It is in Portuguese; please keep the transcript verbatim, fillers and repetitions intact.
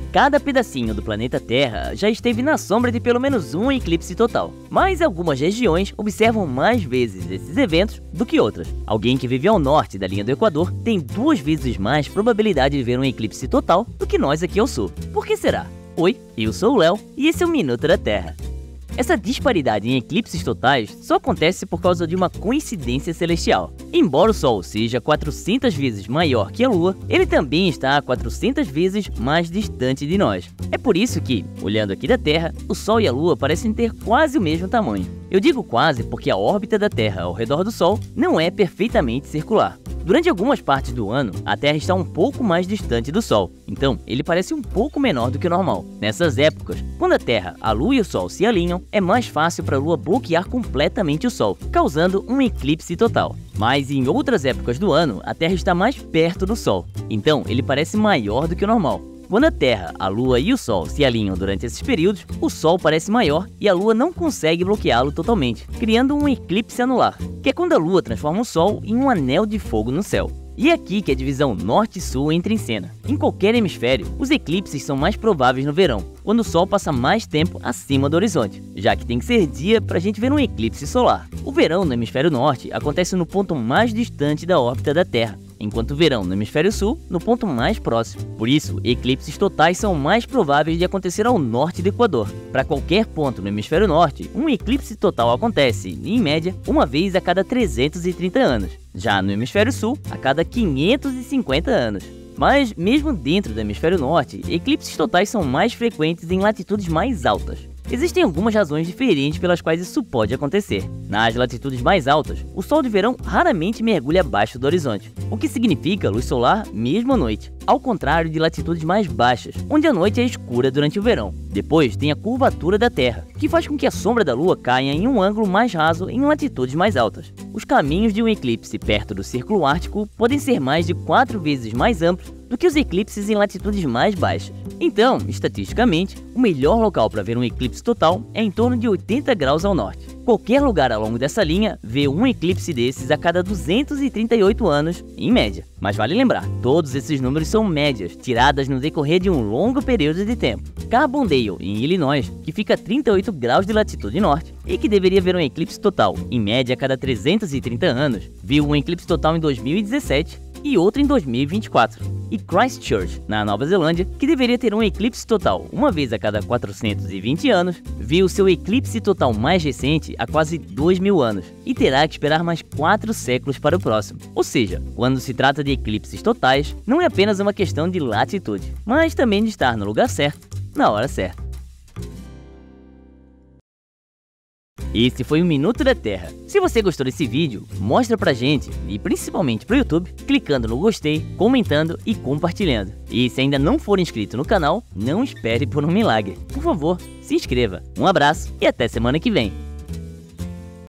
cada pedacinho do planeta Terra já esteve na sombra de pelo menos um eclipse total. Mas algumas regiões observam mais vezes esses eventos do que outras. Alguém que vive ao norte da linha do Equador tem duas vezes mais probabilidade de ver um eclipse total do que nós aqui ao sul. Por que será? Oi, eu sou o Léo e esse é o Minuto da Terra. Essa disparidade em eclipses totais só acontece por causa de uma coincidência celestial. Embora o Sol seja quatrocentas vezes maior que a Lua, ele também está quatrocentas vezes mais distante de nós. É por isso que, olhando aqui da Terra, o Sol e a Lua parecem ter quase o mesmo tamanho. Eu digo quase porque a órbita da Terra ao redor do Sol não é perfeitamente circular. Durante algumas partes do ano, a Terra está um pouco mais distante do Sol, então ele parece um pouco menor do que o normal. Nessas épocas, quando a Terra, a Lua e o Sol se alinham, é mais fácil para a Lua bloquear completamente o Sol, causando um eclipse total. Mas em outras épocas do ano, a Terra está mais perto do Sol, então ele parece maior do que o normal. Quando a Terra, a Lua e o Sol se alinham durante esses períodos, o Sol parece maior e a Lua não consegue bloqueá-lo totalmente, criando um eclipse anular, que é quando a Lua transforma o Sol em um anel de fogo no céu. E é aqui que a divisão norte-sul entra em cena. Em qualquer hemisfério, os eclipses são mais prováveis no verão, quando o Sol passa mais tempo acima do horizonte, já que tem que ser dia para a gente ver um eclipse solar. O verão no hemisfério norte acontece no ponto mais distante da órbita da Terra, enquanto o verão no hemisfério sul, no ponto mais próximo. Por isso, eclipses totais são mais prováveis de acontecer ao norte do Equador. Para qualquer ponto no hemisfério norte, um eclipse total acontece, em média, uma vez a cada trezentos e trinta anos. Já no hemisfério sul, a cada quinhentos e cinquenta anos. Mas, mesmo dentro do hemisfério norte, eclipses totais são mais frequentes em latitudes mais altas. Existem algumas razões diferentes pelas quais isso pode acontecer. Nas latitudes mais altas, o sol de verão raramente mergulha abaixo do horizonte, o que significa luz solar mesmo à noite, ao contrário de latitudes mais baixas, onde a noite é escura durante o verão. Depois tem a curvatura da Terra, que faz com que a sombra da Lua caia em um ângulo mais raso em latitudes mais altas. Os caminhos de um eclipse perto do Círculo Ártico podem ser mais de quatro vezes mais amplos do que os eclipses em latitudes mais baixas. Então, estatisticamente, o melhor local para ver um eclipse total é em torno de oitenta graus ao norte. Qualquer lugar ao longo dessa linha vê um eclipse desses a cada duzentos e trinta e oito anos, em média. Mas vale lembrar, todos esses números são médias, tiradas no decorrer de um longo período de tempo. Carbondale, em Illinois, que fica a trinta e oito graus de latitude norte, e que deveria ver um eclipse total, em média a cada trezentos e trinta anos, viu um eclipse total em dois mil e dezessete e outro em dois mil e vinte e quatro. E Christchurch, na Nova Zelândia, que deveria ter um eclipse total uma vez a cada quatrocentos e vinte anos, viu seu eclipse total mais recente há quase dois mil anos e terá que esperar mais quatro séculos para o próximo. Ou seja, quando se trata de eclipses totais, não é apenas uma questão de latitude, mas também de estar no lugar certo, na hora certa. Esse foi o Minuto da Terra. Se você gostou desse vídeo, mostra pra gente e principalmente pro YouTube, clicando no gostei, comentando e compartilhando. E se ainda não for inscrito no canal, não espere por um milagre. Por favor, se inscreva. Um abraço e até semana que vem.